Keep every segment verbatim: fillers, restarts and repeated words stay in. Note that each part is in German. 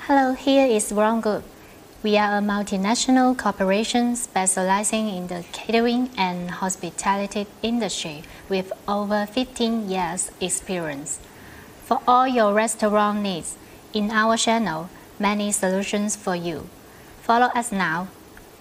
Hello, here is Wrong Group. We are a multinational corporation specializing in the catering and hospitality industry with over fifteen years experience. For all your restaurant needs, in our channel, many solutions for you. Follow us now.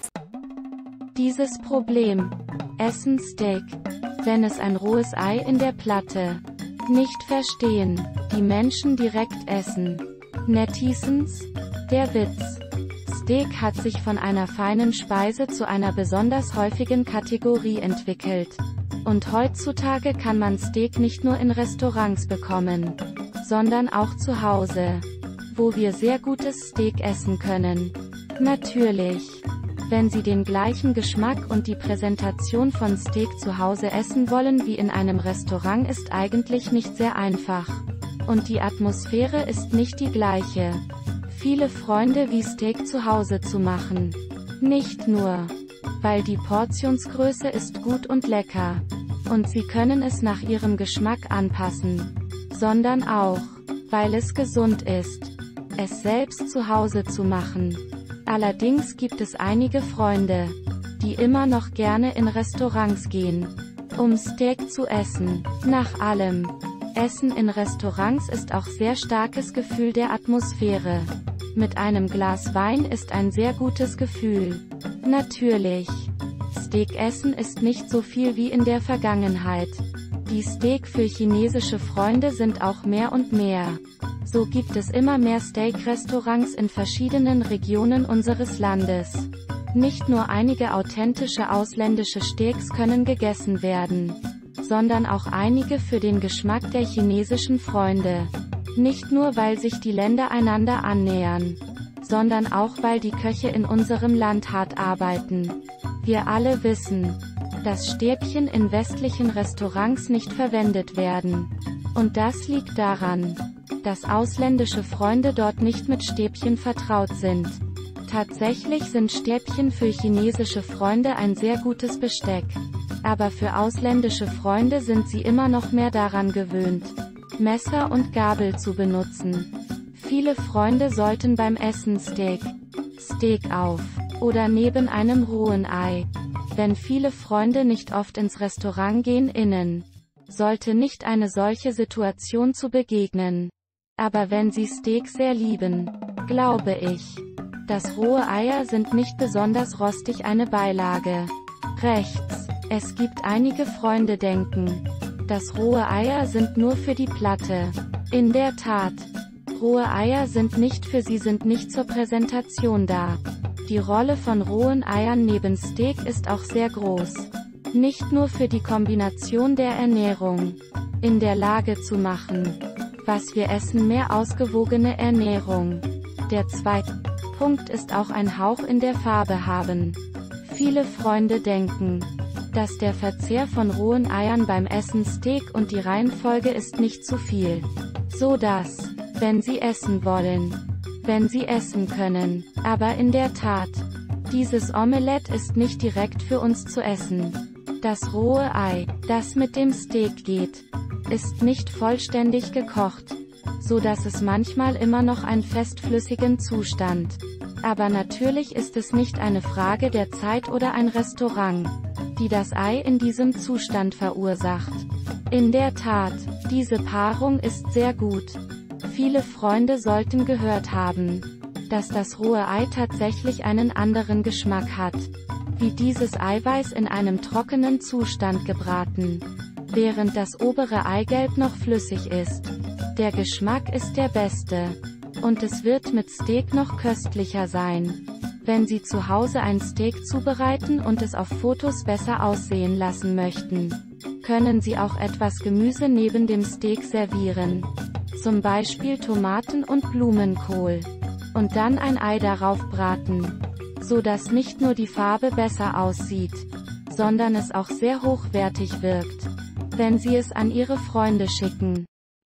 Dieses Problem. Essen Steak. Wenn es ein rohes Ei in der Platte. Nicht verstehen. Die Menschen direkt essen. Netizens? Der Witz. Steak hat sich von einer feinen Speise zu einer besonders häufigen Kategorie entwickelt. Und heutzutage kann man Steak nicht nur in Restaurants bekommen, sondern auch zu Hause, wo wir sehr gutes Steak essen können. Natürlich. Wenn Sie den gleichen Geschmack und die Präsentation von Steak zu Hause essen wollen wie in einem Restaurant, ist eigentlich nicht sehr einfach. Und die Atmosphäre ist nicht die gleiche. Viele Freunde wie Steak zu Hause zu machen. Nicht nur, weil die Portionsgröße ist gut und lecker. Und Sie können es nach Ihrem Geschmack anpassen. Sondern auch, weil es gesund ist, es selbst zu Hause zu machen. Allerdings gibt es einige Freunde, die immer noch gerne in Restaurants gehen, um Steak zu essen. Nach allem, Essen in Restaurants ist auch sehr starkes Gefühl der Atmosphäre. Mit einem Glas Wein ist ein sehr gutes Gefühl. Natürlich. Steakessen ist nicht so viel wie in der Vergangenheit. Die Steak für chinesische Freunde sind auch mehr und mehr. So gibt es immer mehr Steak-Restaurants in verschiedenen Regionen unseres Landes. Nicht nur einige authentische ausländische Steaks können gegessen werden, sondern auch einige für den Geschmack der chinesischen Freunde. Nicht nur weil sich die Länder einander annähern, sondern auch weil die Köche in unserem Land hart arbeiten. Wir alle wissen, dass Stäbchen in westlichen Restaurants nicht verwendet werden. Und das liegt daran, dass ausländische Freunde dort nicht mit Stäbchen vertraut sind. Tatsächlich sind Stäbchen für chinesische Freunde ein sehr gutes Besteck. Aber für ausländische Freunde sind sie immer noch mehr daran gewöhnt, Messer und Gabel zu benutzen. Viele Freunde sollten beim Essen Steak, Steak auf oder neben einem rohen Ei. Wenn viele Freunde nicht oft ins Restaurant gehen, innen, sollte nicht eine solche Situation zu begegnen. Aber wenn Sie Steak sehr lieben, glaube ich, dass rohe Eier sind nicht besonders rostig eine Beilage. Rechts. Es gibt einige Freunde denken, dass rohe Eier sind nur für die Platte. In der Tat. Rohe Eier sind nicht für sie, sind nicht zur Präsentation da. Die Rolle von rohen Eiern neben Steak ist auch sehr groß. Nicht nur für die Kombination der Ernährung in der Lage zu machen, was wir essen, mehr ausgewogene Ernährung. Der zweite Punkt ist auch ein Hauch in der Farbe haben. Viele Freunde denken, dass der Verzehr von rohen Eiern beim Essen Steak und die Reihenfolge ist nicht zu viel. So dass, wenn Sie essen wollen, wenn Sie essen können. Aber in der Tat, dieses Omelett ist nicht direkt für uns zu essen. Das rohe Ei, das mit dem Steak geht, ist nicht vollständig gekocht, so dass es manchmal immer noch einen festflüssigen Zustand. Aber natürlich ist es nicht eine Frage der Zeit oder ein Restaurant, die das Ei in diesem Zustand verursacht. In der Tat, diese Paarung ist sehr gut. Viele Freunde sollten gehört haben, dass das rohe Ei tatsächlich einen anderen Geschmack hat, wie dieses Eiweiß in einem trockenen Zustand gebraten, während das obere Eigelb noch flüssig ist. Der Geschmack ist der beste. Und es wird mit Steak noch köstlicher sein. Wenn Sie zu Hause ein Steak zubereiten und es auf Fotos besser aussehen lassen möchten, können Sie auch etwas Gemüse neben dem Steak servieren. Zum Beispiel Tomaten und Blumenkohl. Und dann ein Ei darauf braten, so dass nicht nur die Farbe besser aussieht, sondern es auch sehr hochwertig wirkt, wenn Sie es an Ihre Freunde schicken.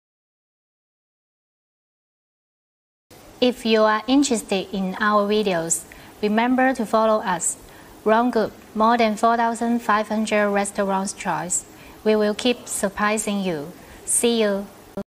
If you are interested in our videos, remember to follow us. Wrong Group, more than four thousand five hundred restaurants choice. We will keep surprising you. See you.